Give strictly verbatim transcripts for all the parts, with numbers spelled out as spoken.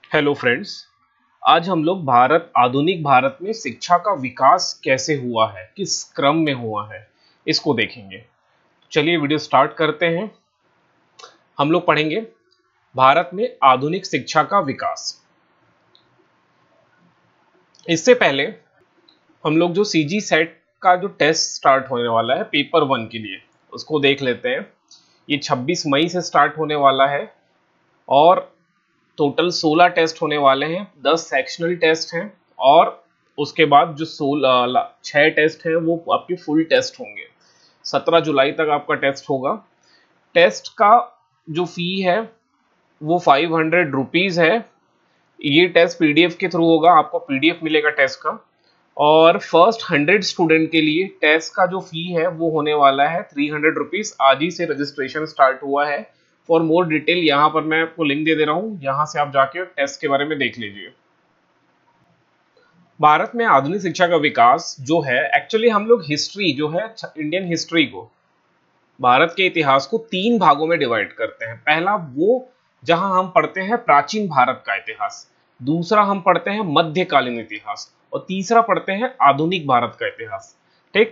Hello friends. आज हम लोग भारत आधुनिक भारत में शिक्षा का विकास कैसे हुआ है, किस क्रम में हुआ है, इसको देखेंगे। चलिए वीडियो स्टार्ट करते हैं। हम लोग पढ़ेंगे भारत में आधुनिक शिक्षा का विकास। इससे पहले हम लोग जो सीजी सेट का जो टेस्ट स्टार्ट होने वाला है पेपर वन के लिए, उसको देख लेते हैं। ये छब्बीस मई से स्टार्ट होने वाला है और टोटल सोलह टेस्ट होने वाले हैं। दस सेक्शनल टेस्ट हैं और उसके बाद जो सोलह छह टेस्ट हैं वो आपके फुल टेस्ट होंगे। सत्रह जुलाई तक आपका टेस्ट होगा। टेस्ट का जो फी है वो फाइव हंड्रेड रुपीज़ है। ये टेस्ट पीडीएफ के थ्रू होगा, आपको पीडीएफ मिलेगा टेस्ट का। और फर्स्ट हंड्रेड स्टूडेंट के लिए टेस्ट का जो फी है वो होने वाला है थ्री हंड्रेड रुपीज़। आज ही से रजिस्ट्रेशन स्टार्ट हुआ है। फॉर मोर डिटेल यहाँ पर मैं आपको लिंक दे दे रहा हूँ, यहाँ से आप जाके टेस्ट के बारे में देख लीजिए। भारत में आधुनिक शिक्षा का विकास जो है, एक्चुअली हम लोग हिस्ट्री जो है, इंडियन हिस्ट्री को, भारत के इतिहास को तीन भागों में डिवाइड करते हैं। पहला वो जहां हम पढ़ते हैं प्राचीन भारत का इतिहास, दूसरा हम पढ़ते हैं मध्यकालीन इतिहास और तीसरा पढ़ते हैं आधुनिक भारत का इतिहास। ठीक,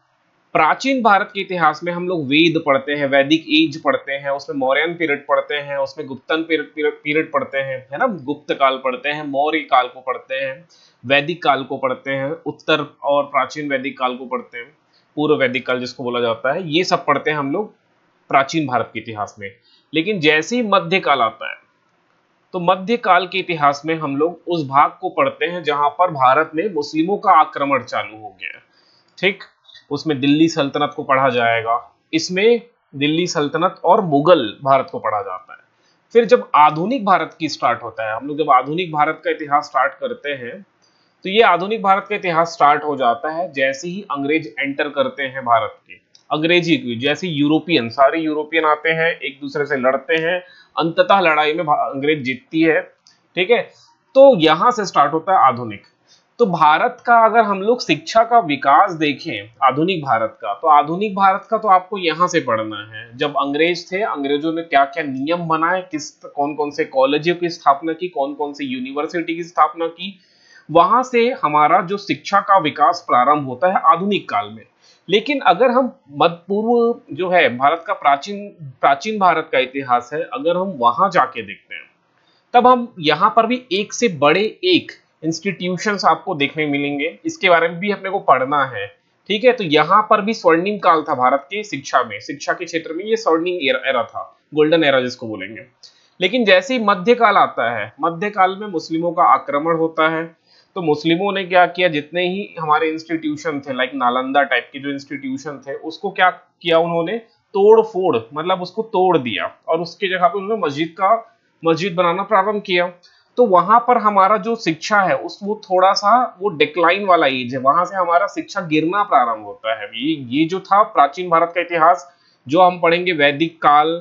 प्राचीन भारत के इतिहास में हम लोग वेद पढ़ते हैं, वैदिक एज पढ़ते हैं, उसमें मौर्यन पीरियड पढ़ते हैं, उसमें गुप्तन पीरियड पढ़ते हैं, है ना, गुप्त काल पढ़ते हैं, मौर्य काल को पढ़ते हैं, वैदिक काल को पढ़ते हैं, उत्तर और प्राचीन वैदिक काल को पढ़ते हैं, पूर्व वैदिक काल जिसको बोला जाता है। ये सब पढ़ते हैं हम लोग प्राचीन भारत के इतिहास में। लेकिन जैसे ही मध्यकाल आता है तो मध्यकाल के इतिहास में हम लोग उस भाग को पढ़ते हैं जहां पर भारत में मुस्लिमों का आक्रमण चालू हो गया। ठीक, उसमें दिल्ली सल्तनत को पढ़ा जाएगा। इसमें दिल्ली सल्तनत और मुगल भारत को पढ़ा जाता है। फिर जब आधुनिक भारत की स्टार्ट होता है, हम लोग जब आधुनिक भारत का इतिहास स्टार्ट करते हैं तो ये आधुनिक भारत का इतिहास स्टार्ट हो जाता है जैसे ही अंग्रेज एंटर करते हैं भारत के। अंग्रेजी की जैसे यूरोपियन, सारे यूरोपियन आते हैं, एक दूसरे से लड़ते हैं, अंततः लड़ाई में अंग्रेज जीतती है। ठीक है, तो यहां से स्टार्ट होता है आधुनिक। तो भारत का अगर हम लोग शिक्षा का विकास देखें आधुनिक भारत का, तो आधुनिक भारत का तो आपको यहाँ से पढ़ना है। जब अंग्रेज थे, अंग्रेजों ने क्या क्या नियम बनाए, किस कौन कौन से कॉलेजों की स्थापना की, कौन कौन से यूनिवर्सिटी की स्थापना की, वहां से हमारा जो शिक्षा का विकास प्रारंभ होता है आधुनिक काल में। लेकिन अगर हम मध्य पूर्व जो है भारत का प्राचीन प्राचीन भारत का इतिहास है, अगर हम वहां जाके देखते हैं तब हम यहाँ पर भी एक से बड़े एक इंस्टीट्यूशंस आपको देखने मिलेंगे। इसके बारे में भी अपने को पढ़ना है। ठीक है, तो यहाँ पर भी स्वर्णिम काल था भारत के शिक्षा में, शिक्षा के क्षेत्र में ये स्वर्णिम एरा था, गोल्डन एरा जिसको बोलेंगे। लेकिन जैसे ही मध्यकाल आता है, मध्यकाल में मुस्लिमों का आक्रमण होता है। तो मुस्लिमों ने क्या किया, जितने ही हमारे इंस्टीट्यूशन थे, लाइक नालंदा टाइप के जो इंस्टीट्यूशन थे, उसको क्या किया उन्होंने, तोड़ फोड़, मतलब उसको तोड़ दिया और उसकी जगह पे उन्होंने मस्जिद का मस्जिद बनाना प्रारंभ किया। तो वहां पर हमारा जो शिक्षा है उस वो थोड़ा सा वो डिक्लाइन वाला एज है, वहां से हमारा शिक्षा गिरना प्रारंभ होता है। ये ये जो था प्राचीन भारत का इतिहास, जो हम पढ़ेंगे वैदिक काल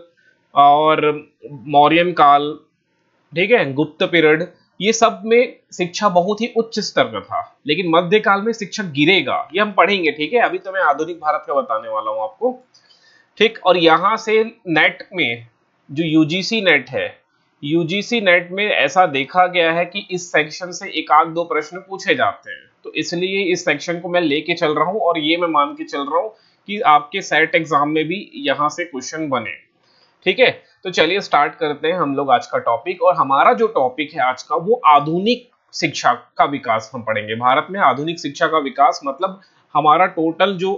और मौर्यन काल, ठीक है, गुप्त पीरियड, ये सब में शिक्षा बहुत ही उच्च स्तर का था। लेकिन मध्यकाल में शिक्षा गिरेगा, ये हम पढ़ेंगे। ठीक है, अभी तो मैं आधुनिक भारत का बताने वाला हूं आपको। ठीक, और यहां से नेट में जो यूजीसी नेट है, यूजीसी नेट में ऐसा देखा गया है कि इस सेक्शन से एक आध दो प्रश्न पूछे जाते हैं। तो इसलिए इस सेक्शन को मैं लेके चल रहा हूं और ये मैं मान के चल रहा हूं कि आपके सेट एग्जाम में भी यहां से क्वेश्चन बने। ठीक है, तो चलिए स्टार्ट करते हैं हम लोग आज का टॉपिक। और हमारा जो टॉपिक है आज का वो आधुनिक शिक्षा का विकास हम पढ़ेंगे। भारत में आधुनिक शिक्षा का विकास मतलब हमारा टोटल जो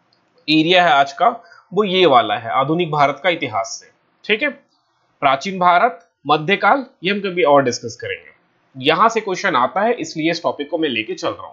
एरिया है आज का वो ये वाला है, आधुनिक भारत का इतिहास से। ठीक है, प्राचीन भारत, मध्यकाल, ये हम कभी और डिस्कस करेंगे। यहां से क्वेश्चन आता है, इसलिए इस टॉपिक को मैं लेके चल रहा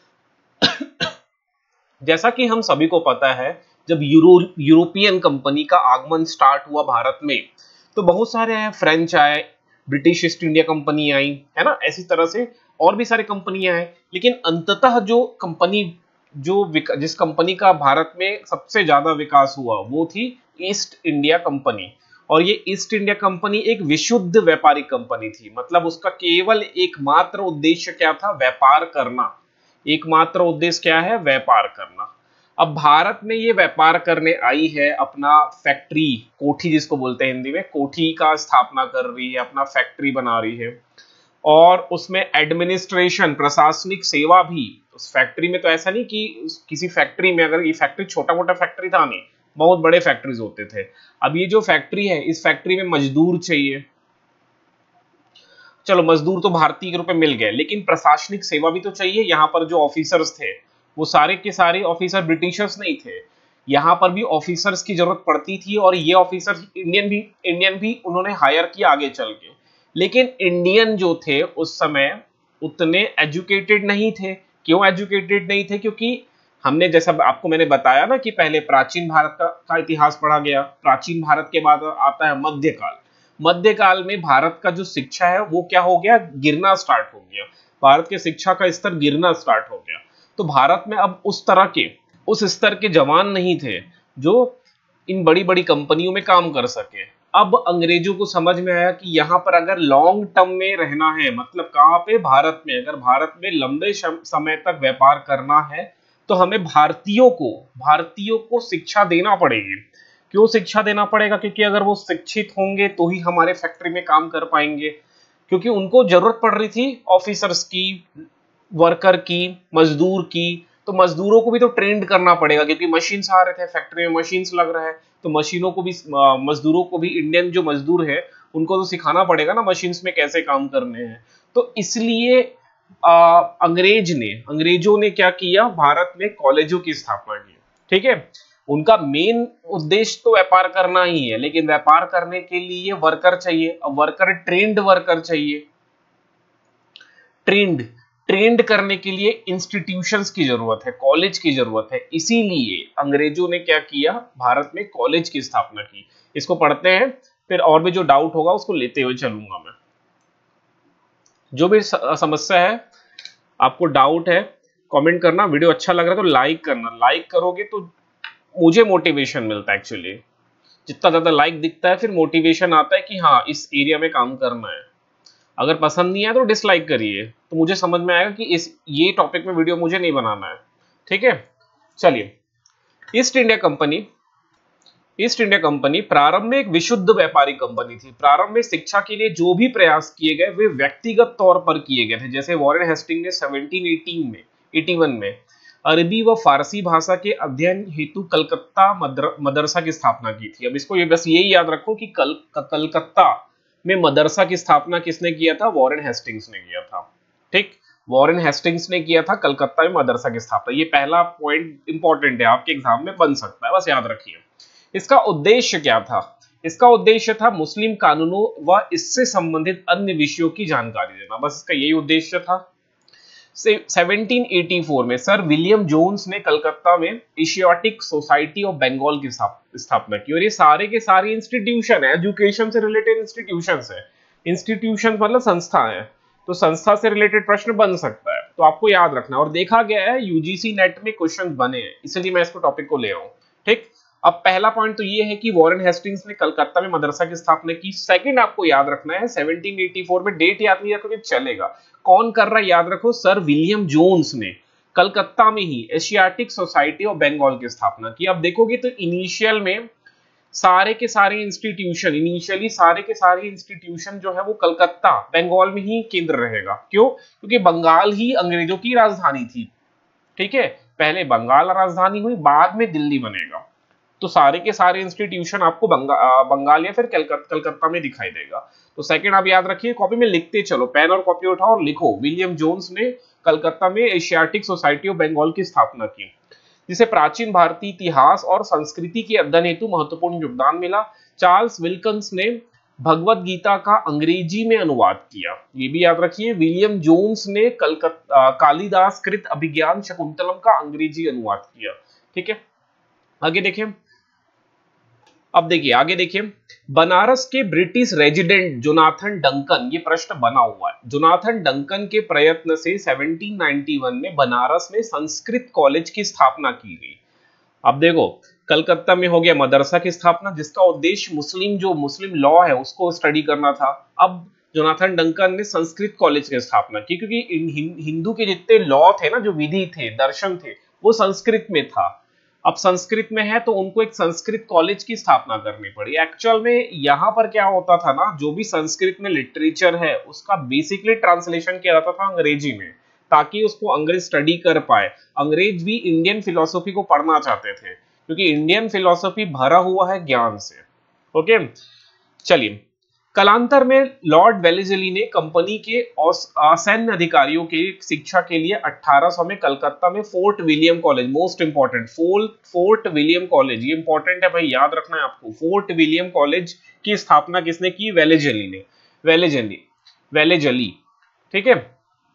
हूं। जैसा कि हम सभी को पता है, जब यूरो यूरोपियन कंपनी का आगमन स्टार्ट हुआ भारत में, तो बहुत सारे आए, फ्रेंच आए, ब्रिटिश ईस्ट इंडिया कंपनी आई, है ना, ऐसी तरह से और भी सारी कंपनियां आए। लेकिन अंततः जो कंपनी जो जिस कंपनी का भारत में सबसे ज्यादा विकास हुआ वो थी ईस्ट इंडिया कंपनी। और ये ईस्ट इंडिया कंपनी एक विशुद्ध व्यापारिक कंपनी थी, मतलब उसका केवल एकमात्र उद्देश्य क्या था, व्यापार करना। एकमात्र उद्देश्य क्या है, व्यापार करना। अब भारत में ये व्यापार करने आई है, अपना फैक्ट्री, कोठी जिसको बोलते हैं हिंदी में, कोठी का स्थापना कर रही है, अपना फैक्ट्री बना रही है। और उसमें एडमिनिस्ट्रेशन, प्रशासनिक सेवा भी। उस फैक्ट्री में तो ऐसा नहीं कि किसी फैक्ट्री में, अगर ये फैक्ट्री छोटा मोटा फैक्ट्री था नहीं, बहुत बड़े फैक्ट्रीज होते थे। अब ये जो फैक्ट्री है, इस फैक्ट्री में मजदूर चाहिए, चलो मजदूर तो भारतीय के रूप में मिल गए, लेकिन प्रशासनिक सेवा भी तो चाहिए। यहाँ पर जो ऑफिसर्स थे वो सारे के सारे ऑफिसर ब्रिटिशर्स नहीं थे, यहाँ पर भी ऑफिसर्स की जरूरत पड़ती थी, और ये ऑफिसर इंडियन भी इंडियन भी उन्होंने हायर किया आगे चल के। लेकिन इंडियन जो थे उस समय उतने एजुकेटेड नहीं थे। क्यों एजुकेटेड नहीं थे? क्योंकि हमने, जैसा आपको मैंने बताया ना कि पहले प्राचीन भारत का, का इतिहास पढ़ा गया, प्राचीन भारत के बाद आता है मध्यकाल। मध्यकाल में भारत का जो शिक्षा है वो क्या हो गया, गिरना स्टार्ट हो गया। भारत के शिक्षा का स्तर गिरना स्टार्ट हो गया। तो भारत में अब उस तरह के, उस स्तर के जवान नहीं थे जो इन बड़ी बड़ी कंपनियों में काम कर सके। अब अंग्रेजों को समझ में आया कि यहाँ पर अगर लॉन्ग टर्म में रहना है, मतलब कहाँ पे, भारत में, अगर भारत में लंबे समय तक व्यापार करना है तो हमें भारतीयों को भारतीयों को शिक्षा देना पड़ेगी। क्यों शिक्षा देना पड़ेगा? क्योंकि अगर वो शिक्षित होंगे तो ही हमारे फैक्ट्री में काम कर पाएंगे। क्योंकि उनको जरूरत पड़ रही थी ऑफिसर्स की, वर्कर की, मजदूर की, तो मजदूरों को भी तो ट्रेंड करना पड़ेगा, क्योंकि मशीन्स आ रहे थे, फैक्ट्री में मशीन्स लग रहा है, तो मशीनों को भी, मजदूरों को भी, इंडियन जो मजदूर है उनको तो सिखाना पड़ेगा ना मशीन्स में कैसे काम करने हैं। तो इसलिए आ, अंग्रेज ने अंग्रेजों ने क्या किया, भारत में कॉलेजों की स्थापना की। ठीक है, उनका मेन उद्देश्य तो व्यापार करना ही है, लेकिन व्यापार करने के लिए वर्कर चाहिए। अब वर्कर, ट्रेंड वर्कर चाहिए। ट्रेंड ट्रेंड करने के लिए इंस्टीट्यूशंस की जरूरत है, कॉलेज की जरूरत है। इसीलिए अंग्रेजों ने क्या किया, भारत में कॉलेज की स्थापना की। इसको पढ़ते हैं, फिर और भी जो डाउट होगा उसको लेते हुए चलूंगा मैं। जो भी समस्या है, आपको डाउट है, कमेंट करना। वीडियो अच्छा लग रहा है तो लाइक करना, लाइक करोगे तो मुझे मोटिवेशन मिलता है। एक्चुअली जितना ज्यादा लाइक दिखता है फिर मोटिवेशन आता है कि हाँ इस एरिया में काम करना है। अगर पसंद नहीं आया तो डिसलाइक करिए, तो मुझे समझ में आएगा कि इस ये टॉपिक में वीडियो मुझे नहीं बनाना है। ठीक है, चलिए। East India company East India company प्रारंभ में एक विशुद्ध व्यापारी कंपनी थी। प्रारंभ में शिक्षा के लिए जो भी प्रयास किए गए वे व्यक्तिगत तौर पर किए गए थे। जैसे वॉरेन हेस्टिंग ने सेवनटीन एटीन में इक्यासी में अरबी व फारसी भाषा के अध्ययन हेतु कलकत्ता मदर, मदरसा की स्थापना की थी। अब इसको ये बस यही याद रखो कि कल कलकत्ता में मदरसा की स्थापना किसने किया था, वॉरेन हेस्टिंग्स ने किया था। ठीक, वॉरेन हेस्टिंग्स ने किया था कलकत्ता में मदरसा की स्थापना। ये पहला पॉइंट इंपॉर्टेंट है, आपके एग्जाम में बन सकता है, बस याद रखिए। इसका उद्देश्य क्या था? इसका उद्देश्य था मुस्लिम कानूनों व इससे संबंधित अन्य विषयों की जानकारी देना, बस इसका यही उद्देश्य था। सेवनटीन एटी फोर में सर विलियम जोन्स ने कलकत्ता में एशियाटिक सोसाइटी ऑफ बंगाल की स्थापना की। और ये सारे के सारे इंस्टीट्यूशन है, एजुकेशन से रिलेटेड इंस्टीट्यूशन है। इंस्टीट्यूशन मतलब संस्था है, तो संस्था से रिलेटेड प्रश्न बन सकता है, तो आपको याद रखना। और देखा गया है यूजीसी नेट में क्वेश्चन बने हैं, इसलिए मैं इसको टॉपिक को ले रहा हूं। ठीक, अब पहला पॉइंट तो ये है कि वॉरेन हेस्टिंग्स ने कलकत्ता में मदरसा की स्थापना की। सेकंड आपको याद रखना है सेवनटीन एटी फोर में, डेट याद नहीं रखोगे चलेगा, कौन कर रहा है याद रखो, सर विलियम जोन्स ने कलकत्ता में ही एशियाटिक सोसाइटी ऑफ बंगाल की स्थापना की। अब देखोगे तो इनिशियल में सारे के सारे इंस्टीट्यूशन इनिशियली सारे के सारे इंस्टीट्यूशन जो है वो कलकत्ता बंगाल में ही केंद्र रहेगा। क्यों? क्योंकि बंगाल ही अंग्रेजों की राजधानी थी। ठीक है, पहले बंगाल राजधानी हुई, बाद में दिल्ली बनेगा। तो सारे के सारे इंस्टीट्यूशन आपको बंगा, बंगाल या फिर कलकत्ता में दिखाई देगा। तो सेकंड आप याद रखिए, कॉपी में लिखते चलो, पेन और कॉपी उठाओ और लिखो, विलियम जोन्स ने कलकत्ता में एशियाटिक सोसाइटी ऑफ बंगाल की स्थापना की, जिसे प्राचीन भारतीय इतिहास और संस्कृति के अध्ययन हेतु महत्वपूर्ण योगदान मिला। चार्ल्स विल्किंस ने भगवत गीता का अंग्रेजी में अनुवाद किया, ये भी याद रखिए। विलियम जोन्स ने कलकत्ता कालिदास कृत अभिज्ञान शकुंतलम का अंग्रेजी अनुवाद किया। ठीक है, आगे देखिए। अब देखिए आगे देखिए, बनारस के ब्रिटिश रेजिडेंट जोनाथन डंकन, ये प्रश्न बना हुआ है, जोनाथन डंकन के प्रयत्न से सेवनटीन नाइंटी वन में बनारस में संस्कृत कॉलेज की स्थापना की गई। अब देखो, कलकत्ता में हो गया मदरसा की स्थापना, जिसका उद्देश्य मुस्लिम जो मुस्लिम लॉ है उसको स्टडी करना था। अब जोनाथन डंकन ने संस्कृत कॉलेज की स्थापना की, क्योंकि हिंदू के जितने लॉ थे ना, जो विधि थे, दर्शन थे, वो संस्कृत में था। अब संस्कृत में है तो उनको एक संस्कृत कॉलेज की स्थापना करनी पड़ी। एक्चुअल में यहाँ पर क्या होता था ना, जो भी संस्कृत में लिटरेचर है उसका बेसिकली ट्रांसलेशन किया जाता था अंग्रेजी में, ताकि उसको अंग्रेज स्टडी कर पाए। अंग्रेज भी इंडियन फिलोसॉफी को पढ़ना चाहते थे, क्योंकि इंडियन फिलोसॉफी भरा हुआ है ज्ञान से। ओके, चलिए। कालांतर में लॉर्ड वेलेस्ली ने कंपनी के सैन्य अधिकारियों की शिक्षा के लिए अठारह सौ में कलकत्ता में Fort William college, most important Fort William college, ये इंपॉर्टेंट है भाई, याद रखना है आपको। फोर्ट विलियम कॉलेज की स्थापना किसने की? वेलेस्ली ने, वेलेस्ली वेलेस्ली ठीक है।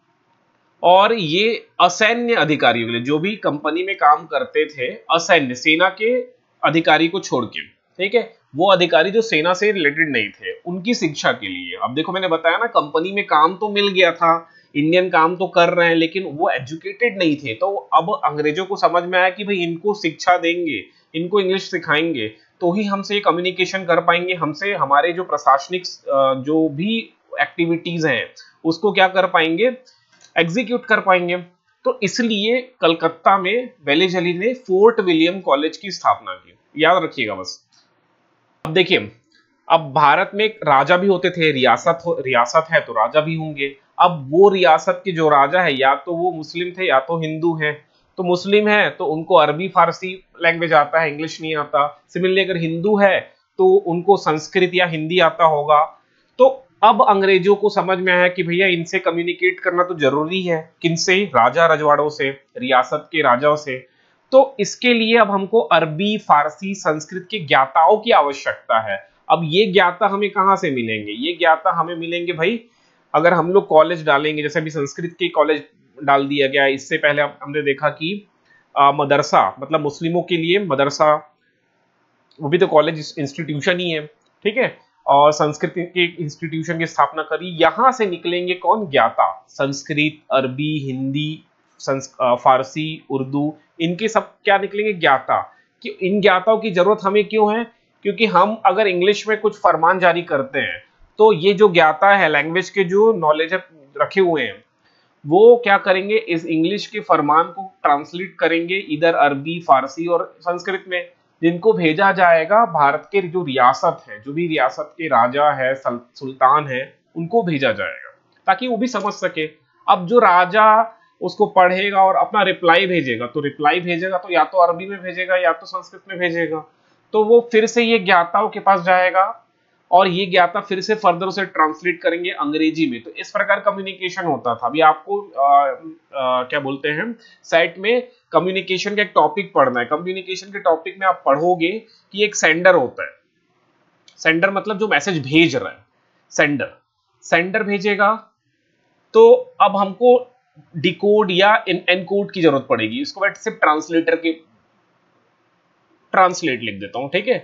और ये असैन्य अधिकारियों के लिए, जो भी कंपनी में काम करते थे, असैन्य सेना के अधिकारी को छोड़ के, ठीक है, वो अधिकारी जो सेना से रिलेटेड नहीं थे, उनकी शिक्षा के लिए। अब देखो मैंने बताया ना, कंपनी में काम तो मिल गया था, इंडियन काम तो कर रहे हैं, लेकिन वो एजुकेटेड नहीं थे। तो अब अंग्रेजों को समझ में आया कि भाई इनको शिक्षा देंगे, इनको इंग्लिश सिखाएंगे तो ही हमसे ये कम्युनिकेशन कर पाएंगे, हमसे हमारे जो प्रशासनिक जो भी एक्टिविटीज हैं उसको क्या कर पाएंगे, एग्जीक्यूट कर पाएंगे। तो इसलिए कलकत्ता में वेलेस्ली ने फोर्ट विलियम कॉलेज की स्थापना की, याद रखिएगा बस। अब देखिए, अब भारत में एक राजा भी होते थे, रियासत हो, रियासत है तो राजा भी होंगे। अब वो रियासत के जो राजा है, या तो वो मुस्लिम थे या तो हिंदू हैं। तो मुस्लिम है तो उनको अरबी फारसी लैंग्वेज आता है, इंग्लिश नहीं आता। सिमिलरली अगर हिंदू है तो उनको संस्कृत या हिंदी आता होगा। तो अब अंग्रेजों को समझ में आया कि भैया इनसे कम्युनिकेट करना तो जरूरी है। किनसे? राजा रजवाड़ों से, रियासत के राजाओं से। तो इसके लिए अब हमको अरबी, फारसी, संस्कृत के ज्ञाताओं की आवश्यकता है। अब ये ज्ञाता हमें कहाँ से मिलेंगे? ये ज्ञाता हमें मिलेंगे भाई, अगर हम लोग कॉलेज डालेंगे, जैसे अभी संस्कृत के कॉलेज डाल दिया गया। इससे पहले हमने देखा कि आ, मदरसा, मतलब मुस्लिमों के लिए मदरसा, वो भी तो कॉलेज इंस्टीट्यूशन ही है, ठीक है। और संस्कृत के इंस्टीट्यूशन की स्थापना करी। यहां से निकलेंगे कौन? ज्ञाता। संस्कृत, अरबी, हिंदी, फारसी, उर्दू, इनके सब क्या निकलेंगे? ज्ञाता। कि इन ज्ञाताओं की जरूरत हमें क्यों है? क्योंकि हम अगर इंग्लिश में कुछ फरमान जारी करते हैं तो ये जो ज्ञाता है, लैंग्वेज के जो नॉलेज रखे हुए हैं, वो क्या करेंगे? इस इंग्लिश के फरमान को ट्रांसलेट करेंगे इधर अरबी, फारसी और संस्कृत में, जिनको भेजा जाएगा भारत के जो रियासत है, जो भी रियासत के राजा है, सुल्तान है, उनको भेजा जाएगा ताकि वो भी समझ सके। अब जो राजा उसको पढ़ेगा और अपना रिप्लाई भेजेगा, तो रिप्लाई भेजेगा तो या तो अरबी में भेजेगा या तो संस्कृत में भेजेगा। तो वो फिर से ये ज्ञाताओं के पास जाएगा और ये ज्ञाता फिर से फर्दर उसे ट्रांसलेट करेंगे अंग्रेजी में। तो इस प्रकार कम्युनिकेशन होता था। अभी आपको आ, आ, क्या बोलते हैं, साइट में कम्युनिकेशन का एक टॉपिक पढ़ना है। कम्युनिकेशन के टॉपिक में आप पढ़ोगे कि एक सेंडर होता है। सेंडर मतलब जो मैसेज भेज रहा है, सेंडर सेंडर भेजेगा। तो अब हमको डिकोड या एनकोड की जरूरत पड़ेगी। इसको मैं सिर्फ ट्रांसलेटर के ट्रांसलेट लिख देता हूं, ठीक है।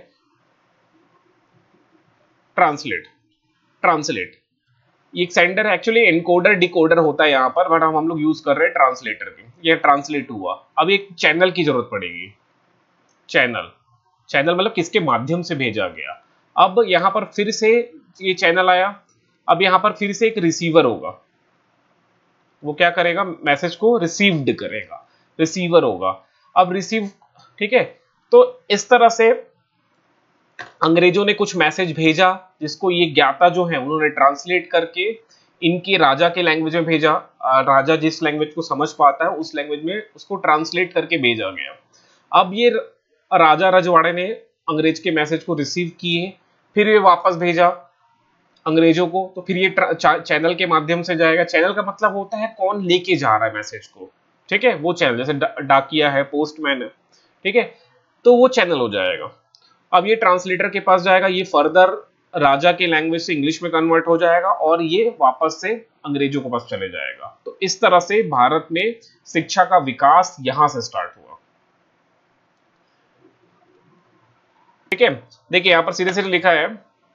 ट्रांसलेट ट्रांसलेट ये सेंडर एक्चुअली एनकोडर डिकोडर होता है यहाँ पर, बट हम हम लोग यूज कर रहे हैं ट्रांसलेटर की। ये ट्रांसलेट हुआ। अब एक चैनल की जरूरत पड़ेगी। चैनल चैनल मतलब किसके माध्यम से भेजा गया। अब यहाँ पर फिर से ये चैनल आया। अब यहाँ पर फिर से एक रिसीवर होगा। वो क्या करेगा? मैसेज को रिसीव्ड करेगा, रिसीवर होगा। अब रिसीव, ठीक है। तो इस तरह से अंग्रेजों ने कुछ मैसेज भेजा, जिसको ये ज्ञाता जो है उन्होंने ट्रांसलेट करके इनके राजा के लैंग्वेज में भेजा। राजा जिस लैंग्वेज को समझ पाता है उस लैंग्वेज में उसको ट्रांसलेट करके भेजा गया। अब ये राजा रजवाड़े ने अंग्रेज के मैसेज को रिसीव किए, फिर ये वापस भेजा अंग्रेजों को। तो फिर ये चैनल के माध्यम से जाएगा। चैनल का मतलब होता है कौन लेके जा रहा है मैसेज को, ठीक है। वो चैनल जैसे डा, डाकिया है, पोस्टमैन है, ठीक है। तो वो चैनल हो जाएगा। अब ये ट्रांसलेटर के पास जाएगा, ये फर्दर राजा के लैंग्वेज से इंग्लिश में कन्वर्ट हो जाएगा और ये वापस से अंग्रेजों के पास चले जाएगा। तो इस तरह से भारत में शिक्षा का विकास यहां से स्टार्ट हुआ, ठीक है। देखिए यहां पर सीधे सीधे लिखा है,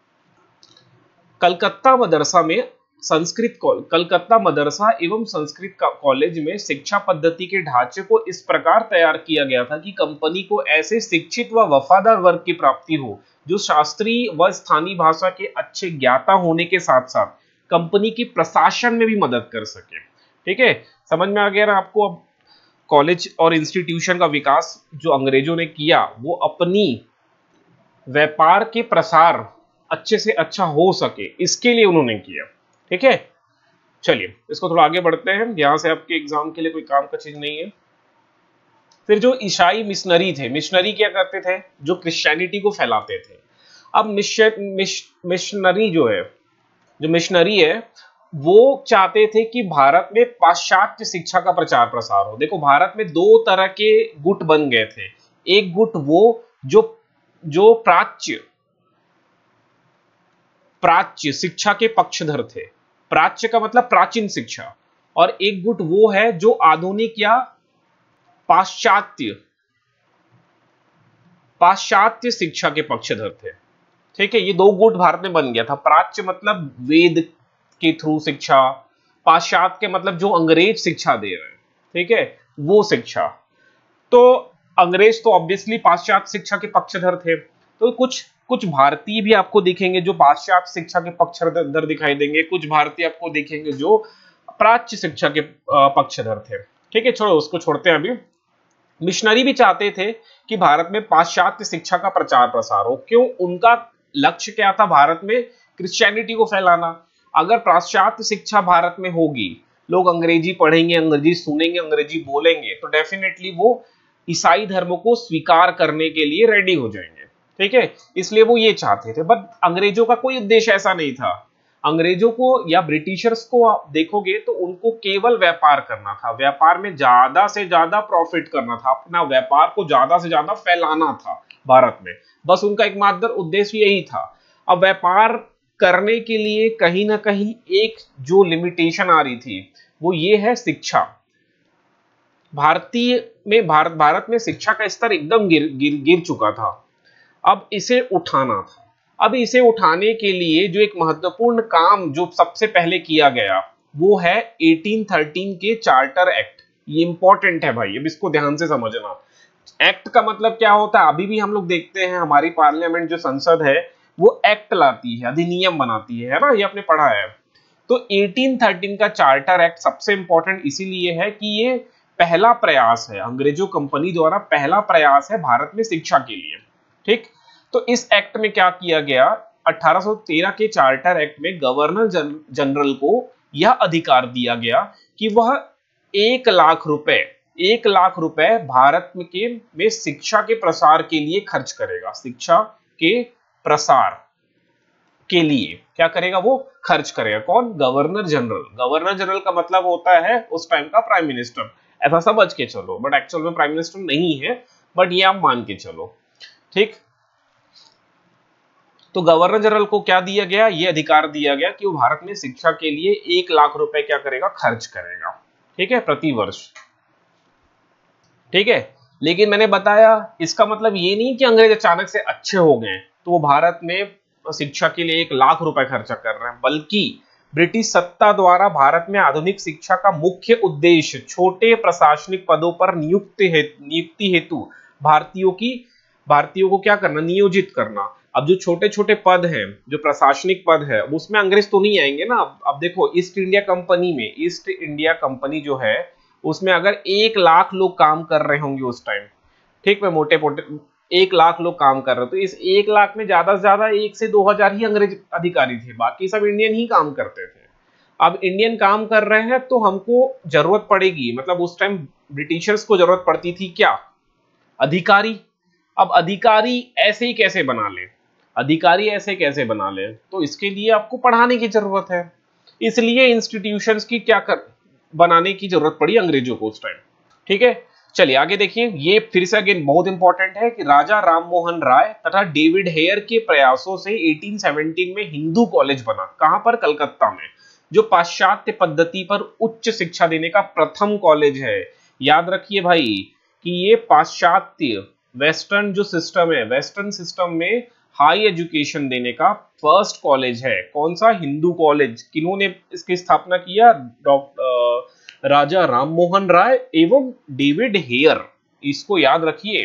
कलकत्ता मदरसा में संस्कृत कलकत्ता मदरसा एवं संस्कृत कॉलेज में शिक्षा पद्धति के ढांचे को इस प्रकार तैयार किया गया था कि कंपनी को ऐसे शिक्षित व वफादार वर्ग की प्राप्ति हो जो शास्त्रीय व स्थानीय भाषा के अच्छे ज्ञाता होने के साथ साथ कंपनी की प्रशासन में भी मदद कर सके, ठीक है। समझ में आ गया ना आपको? अब कॉलेज और इंस्टीट्यूशन का विकास जो अंग्रेजों ने किया वो अपनी व्यापार के प्रसार अच्छे से अच्छा हो सके इसके लिए उन्होंने किया। ठीक है, चलिए इसको थोड़ा आगे बढ़ते हैं, यहां से आपके एग्जाम के लिए कोई काम का चीज नहीं है। फिर जो ईसाई मिशनरी थे, मिशनरी क्या करते थे, जो क्रिश्चियनिटी को फैलाते थे। अब मिशनरी जो है, जो मिशनरी है वो चाहते थे कि भारत में पाश्चात्य शिक्षा का प्रचार प्रसार हो। देखो भारत में दो तरह के गुट बन गए थे, एक गुट वो जो जो प्राच्य प्राच्य शिक्षा के पक्षधर थे, प्राच्य का मतलब प्राचीन शिक्षा, और एक गुट वो है जो आधुनिक या पाश्चात्य पाश्चात्य शिक्षा के पक्षधर थे। ठीक है, ये दो गुट भारत में बन गया था। प्राच्य मतलब वेद के थ्रू शिक्षा, पाश्चात्य के मतलब जो अंग्रेज शिक्षा दे रहे हैं, ठीक है, वो शिक्षा। तो अंग्रेज तो ऑब्वियसली पाश्चात्य शिक्षा के पक्षधर थे, तो कुछ कुछ भारतीय भी आपको दिखेंगे जो पाश्चात्य शिक्षा के पक्षधर दिखाई देंगे, कुछ भारतीय आपको दिखेंगे जो प्राच्य शिक्षा के पक्षधर थे। ठीक है, छोड़ो उसको, छोड़ते हैं अभी। मिशनरी भी चाहते थे कि भारत में पाश्चात्य शिक्षा का प्रचार प्रसार हो। क्यों? उनका लक्ष्य क्या था? भारत में क्रिश्चियनिटी को फैलाना। अगर पाश्चात्य शिक्षा भारत में होगी, लोग अंग्रेजी पढ़ेंगे, अंग्रेजी सुनेंगे, अंग्रेजी बोलेंगे, तो डेफिनेटली वो ईसाई धर्म को स्वीकार करने के लिए रेडी हो जाएंगे। ठीक है, इसलिए वो ये चाहते थे। बट अंग्रेजों का कोई उद्देश्य ऐसा नहीं था। अंग्रेजों को या ब्रिटिशर्स को आप देखोगे तो उनको केवल व्यापार करना था, व्यापार में ज्यादा से ज्यादा प्रॉफिट करना था, अपना व्यापार को ज्यादा से ज्यादा फैलाना था भारत में। बस उनका एकमात्र उद्देश्य यही था। अब व्यापार करने के लिए कहीं ना कहीं एक जो लिमिटेशन आ रही थी वो ये है शिक्षा। भारतीय में भारत भारत में शिक्षा का स्तर एकदम गिर गिर गिर चुका था। अब इसे उठाना था। अब इसे उठाने के लिए जो एक महत्वपूर्ण काम जो सबसे पहले किया गया वो है अठारह सौ तेरह के चार्टर एक्ट। ये इंपॉर्टेंट है भाई, अब इसको ध्यान से समझना। एक्ट का मतलब क्या होता है? अभी भी हम लोग देखते हैं हमारी पार्लियामेंट जो संसद है वो एक्ट लाती है, अधिनियम बनाती है, है ना, ये आपने पढ़ा है। तो अठारह सौ तेरह का चार्टर एक्ट सबसे इंपॉर्टेंट इसीलिए है कि ये पहला प्रयास है, अंग्रेजों कंपनी द्वारा पहला प्रयास है भारत में शिक्षा के लिए। ठीक, तो इस एक्ट में क्या किया गया? अठारह सौ तेरह के चार्टर एक्ट में गवर्नर जन, जनरल को यह अधिकार दिया गया कि वह एक लाख रुपए एक लाख रुपए भारत में के में शिक्षा के प्रसार के लिए खर्च करेगा। शिक्षा के प्रसार के लिए क्या करेगा? वो खर्च करेगा। कौन? Governor general. गवर्नर जनरल का मतलब होता है उस टाइम का प्राइम मिनिस्टर, ऐसा समझ के चलो, बट एक्चुअल में प्राइम मिनिस्टर नहीं है, बट ये आप मान के चलो। ठीक, तो गवर्नर जनरल को क्या दिया गया? ये अधिकार दिया गया कि वो भारत में शिक्षा के लिए एक लाख रुपए क्या करेगा? खर्च करेगा। ठीक है, प्रति वर्ष। ठीक है, लेकिन मैंने बताया इसका मतलब ये नहीं कि अंग्रेज अचानक से अच्छे हो गए तो वो भारत में शिक्षा के लिए एक लाख रुपए खर्चा कर रहे हैं, बल्कि ब्रिटिश सत्ता द्वारा भारत में आधुनिक शिक्षा का मुख्य उद्देश्य छोटे प्रशासनिक पदों पर नियुक्ति हेतु नियुक्ति हेतु भारतीयों की भारतीयों को क्या करना? नियोजित करना। अब जो छोटे छोटे पद हैं, जो प्रशासनिक पद है, उसमें अंग्रेज तो नहीं आएंगे ना। अब देखो ईस्ट इंडिया कंपनी में, ईस्ट इंडिया कंपनी जो है उसमें अगर एक लाख लोग काम कर रहे होंगे उस टाइम, ठीक, मैं मोटे मोटे एक लाख लोग काम कर रहे, तो इस एक लाख में ज्यादा से ज्यादा एक से दो हजार ही अंग्रेज अधिकारी थे, बाकी सब इंडियन ही काम करते थे। अब इंडियन काम कर रहे हैं तो हमको जरूरत पड़ेगी, मतलब उस टाइम ब्रिटिशर्स को जरूरत पड़ती थी क्या? अधिकारी। अब अधिकारी ऐसे ही कैसे बना ले अधिकारी ऐसे कैसे बना ले तो इसके लिए आपको पढ़ाने की जरूरत है। इसलिए इंस्टीट्यूशंस की क्या कर बनाने की जरूरत पड़ी अंग्रेजों को उस टाइम। ठीक है, चलिए आगे देखिए। ये फिर से अगेन बहुत इंपॉर्टेंट है कि राजा राममोहन राय तथा डेविड हेयर के प्रयासों से अठारह सौ सत्रह में हिंदू कॉलेज बना। कहां पर? कलकत्ता में, जो पाश्चात्य पद्धति पर उच्च शिक्षा देने का प्रथम कॉलेज है। याद रखिए भाई कि ये पाश्चात्य वेस्टर्न जो सिस्टम है, वेस्टर्न सिस्टम में हाई एजुकेशन देने का फर्स्ट कॉलेज है। कौन सा? हिंदू कॉलेज। किन्होंने इसकी स्थापना किया? डॉक्टर राजा राममोहन राय एवं डेविड हेयर। इसको याद रखिए।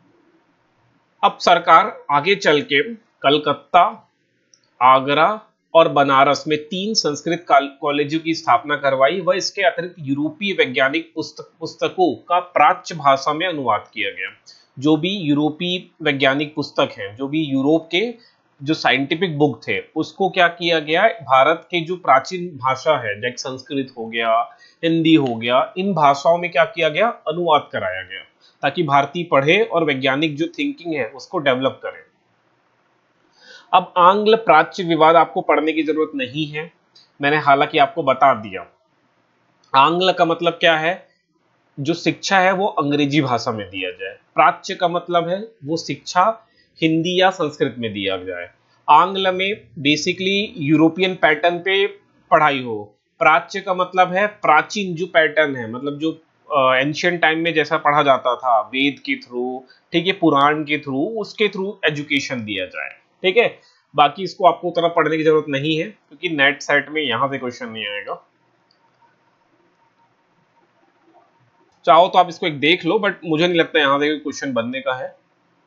अब सरकार आगे चल के कलकत्ता, आगरा और बनारस में तीन संस्कृत कॉलेजों की स्थापना करवाई व इसके अतिरिक्त यूरोपीय वैज्ञानिक पुस्तक पुस्तकों का प्राच्य भाषा में अनुवाद किया गया। जो भी यूरोपीय वैज्ञानिक पुस्तक हैं, जो भी यूरोप के जो साइंटिफिक बुक थे, उसको क्या किया गया, भारत के जो प्राचीन भाषा है जैसे संस्कृत हो गया, हिंदी हो गया, इन भाषाओं में क्या किया गया, अनुवाद कराया गया, ताकि भारतीय पढ़े और वैज्ञानिक जो थिंकिंग है उसको डेवलप करें। अब आंग्ल प्राच्य विवाद आपको पढ़ने की जरूरत नहीं है, मैंने हालांकि आपको बता दिया। आंग्ल का मतलब क्या है, जो शिक्षा है वो अंग्रेजी भाषा में दिया जाए। प्राच्य का मतलब है वो शिक्षा हिंदी या संस्कृत में दिया जाए। आंग्ल में बेसिकली यूरोपियन पैटर्न पे पढ़ाई हो। प्राच्य का मतलब है प्राचीन जो पैटर्न है, मतलब जो एंशियंट टाइम में जैसा पढ़ा जाता था वेद के थ्रू, ठीक है, पुराण के थ्रू, उसके थ्रू एजुकेशन दिया जाए। ठीक है, बाकी इसको आपको उतना पढ़ने की जरूरत नहीं है क्योंकि नेट सेट में यहां से क्वेश्चन नहीं आएगा। चाहो तो आप इसको एक देख लो, बट मुझे नहीं लगता यहां से क्वेश्चन बनने का है,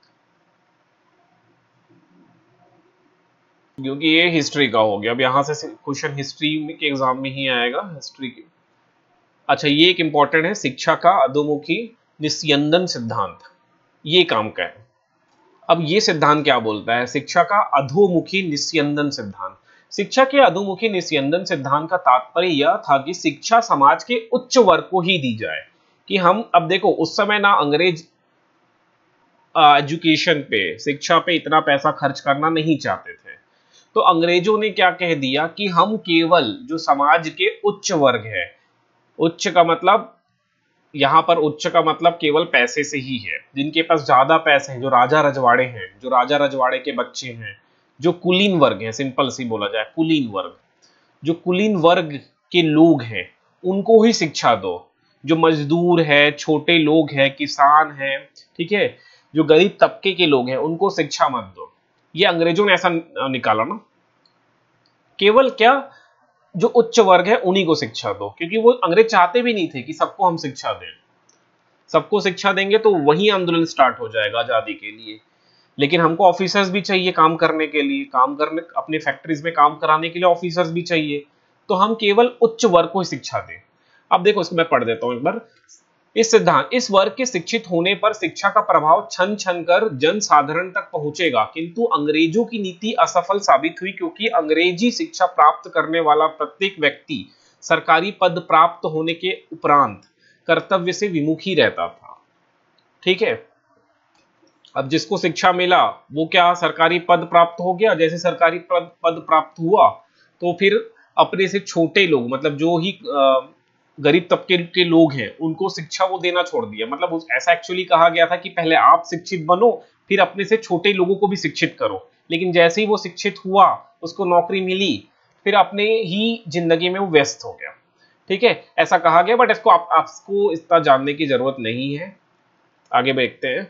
क्योंकि ये हिस्ट्री का हो गया। अब यहां से क्वेश्चन हिस्ट्री के एग्जाम में ही आएगा, हिस्ट्री के। अच्छा, ये एक इंपॉर्टेंट है, शिक्षा का अधोमुखी निस्यंदन सिद्धांत, ये काम का है। अब ये सिद्धांत क्या बोलता है, शिक्षा का अधोमुखी निस्यंदन सिद्धांत। शिक्षा के अधोमुखी निस्यंदन सिद्धांत का तात्पर्य यह था कि शिक्षा समाज के उच्च वर्ग को ही दी जाए। कि हम, अब देखो उस समय ना अंग्रेज एजुकेशन पे, शिक्षा पे इतना पैसा खर्च करना नहीं चाहते थे, तो अंग्रेजों ने क्या कह दिया कि हम केवल जो समाज के उच्च वर्ग है, उच्च का मतलब यहां पर उच्च का मतलब केवल पैसे से ही है, जिनके पास ज्यादा पैसे हैं, जो राजा रजवाड़े हैं, जो राजा रजवाड़े के बच्चे हैं, जो कुलीन वर्ग हैं, सिंपल सी बोला जाए कुलीन वर्ग, जो कुलीन वर्ग के लोग हैं उनको ही शिक्षा दो। जो मजदूर है, छोटे लोग हैं, किसान हैं, ठीक है, जो गरीब तबके के लोग हैं उनको शिक्षा मत दो। ये अंग्रेजों ने ऐसा निकाला ना, केवल क्या जो उच्च वर्ग है उन्हीं को शिक्षा दो, क्योंकि वो अंग्रेज चाहते भी नहीं थे कि सबको हम शिक्षा दें। सबको शिक्षा देंगे तो वही आंदोलन स्टार्ट हो जाएगा आजादी के लिए। लेकिन हमको ऑफिसर्स भी चाहिए काम करने के लिए, काम करने, अपने फैक्ट्रीज में काम कराने के लिए ऑफिसर्स भी चाहिए, तो हम केवल उच्च वर्ग को ही शिक्षा दें। अब देखो इसको मैं पढ़ देता हूं एक बार। इस सिद्धांत, इस वर्ग के शिक्षित होने पर शिक्षा का प्रभाव छन छन कर जन साधारण तक पहुंचेगा, किंतु अंग्रेजों की नीति असफल साबित हुई, क्योंकि अंग्रेजी शिक्षा प्राप्त करने वाला प्रत्येक व्यक्ति सरकारी पद प्राप्त होने के उपरांत कर्तव्य से विमुख ही रहता था। ठीक है, अब जिसको शिक्षा मिला वो क्या सरकारी पद प्राप्त हो गया, जैसे सरकारी पद पद प्राप्त हुआ तो फिर अपने से छोटे लोग, मतलब जो ही आ, गरीब तबके के लोग हैं उनको शिक्षा वो देना छोड़ दिया। मतलब ऐसा एक्चुअली कहा गया था कि पहले आप शिक्षित बनो, फिर अपने से छोटे लोगों को भी शिक्षित करो। लेकिन जैसे ही वो शिक्षित हुआ, उसको नौकरी मिली, फिर अपने ही जिंदगी में वो व्यस्त हो गया। ठीक है, ऐसा कहा गया, बट इसको आप, आपको इतना जानने की जरूरत नहीं है। आगे देखते हैं।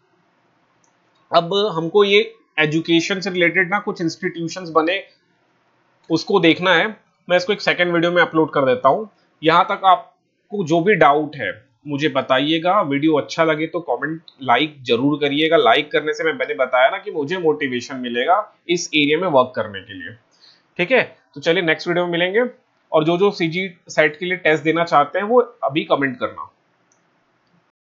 अब हमको ये एजुकेशन से रिलेटेड ना कुछ इंस्टीट्यूशंस बने उसको देखना है। मैं इसको एक सेकंड वीडियो में अपलोड कर देता हूं। यहां तक आपको जो भी डाउट है मुझे बताइएगा। वीडियो अच्छा लगे तो कमेंट लाइक जरूर करिएगा। लाइक करने से मैं मैंने बताया ना कि मुझे मोटिवेशन मिलेगा इस एरिया में वर्क करने के लिए। ठीक है, तो चलिए नेक्स्ट वीडियो में मिलेंगे। और जो जो सीजी सेट के लिए टेस्ट देना चाहते हैं वो अभी कमेंट करना।